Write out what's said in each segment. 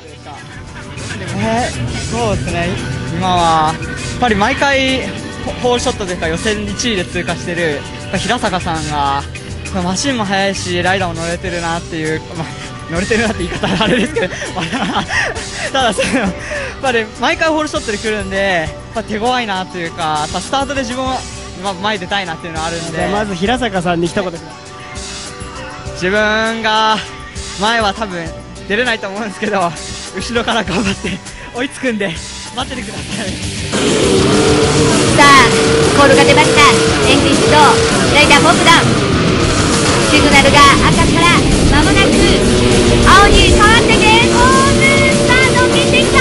でですか？そうですね、今はやっぱり毎回ホールショットというか予選1位で通過してる平坂さんがマシンも速いしライダーも乗れてるなっていう、乗れてるなって言い方はあれですけどただやっぱり毎回ホールショットで来るんでやっぱ手強いなというか、やっぱスタートで自分は前に出たいなっていうのはあるんで、 まず平坂さんに一言ください。 自分が前は多分出れないと思うんですけど、後ろから頑張って追いつくんで待っててください。 さあコールが出ました。エンジン始動、ライダーモープダウン、シグナルが赤から間もなく青に変わってゲームオールスタートを切ってきた。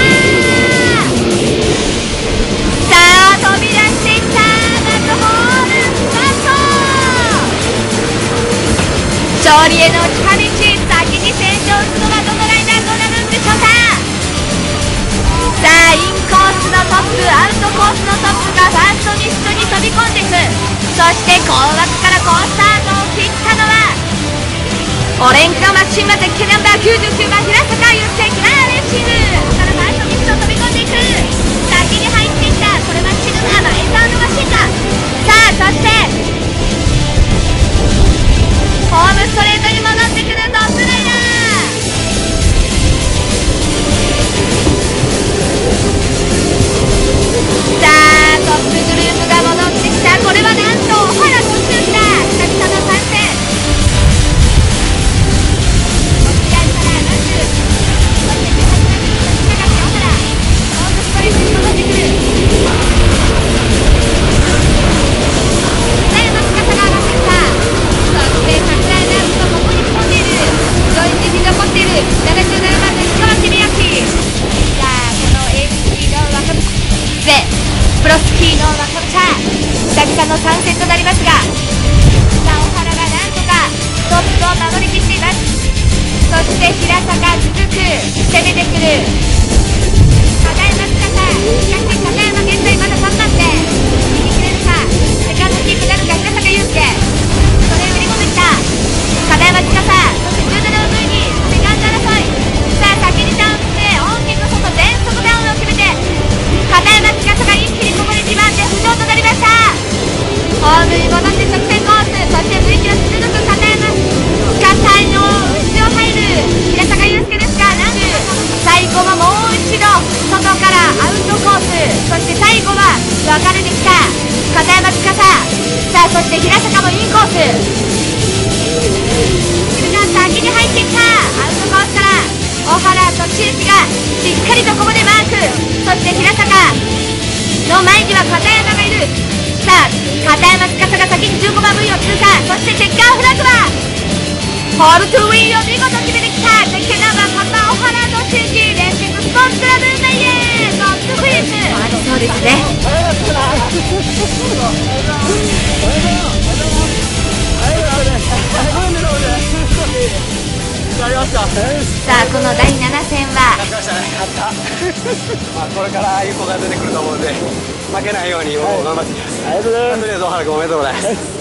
さあ飛び出していった。バックホールスタート。勝利への近道、先に先頭を打つのはどのライダーとなるんでしょうか。さあインコースのトップ、アウトコースのトップがファーストに一緒に飛び込んでいく。そして高枠から好スタートを切ったのはオレンジのマシンはゼッケンナンバー99番平坂祐介、キラーレーシングからファーストに一緒に飛び込んでいく。先に入っていった。これはシグナーのエンターのマシンか。さあそしてホームストレートに戻ってくるトップライダー。さあトップグループが戻ってきた。これはなんと小原俊之だ。久々の参戦。沖合からラッシュ、そして手先に下がって小原、ホームストレートに戻ってくる。北山司が上がってきた。そして桜井ナースとここに来ている。ドイツに残っている77番の石川公明。さあこの ABC の若武者プロスキーの若武者、久々の参戦となりますが、さあ小原がなんとかトップを守りきっています。そして平坂続く、攻めてくる片山司。しかし片山現在まだ3番手、逃げ切れるか。セカンドキープなるか平坂祐介、それを売り込んできた片山司。そして17の上にセカンド争い。さあ先にダウンして大きく外全速ダウンを決めて片山司が一気にここで2番手浮上となりました。ホームに戻って直線コース。そして雰囲気を貫く片山司の後ろ入る平坂祐介ですが、なんと最後はもう一度外からアウトコース。そして最後は分かれてきた片山司。さあそして平坂もインコース。先に入ってきた。アウトコースから小原俊之がしっかりとここでマーク。そして平坂の前には片山がいる。さあ片山司が先に15番 V を通過。そしてチェッカーフラッグはホールトゥウィーを見事決めてきた。ゼッケンナンバー片小原俊之、レーシングスポーツクラブ内へトップフィニッシュ。そうですね。さあこの第7戦はこれからいい子が出てくると思うんで負けないようにもう頑張っていきます。とりあえず小原君おめでとうございます。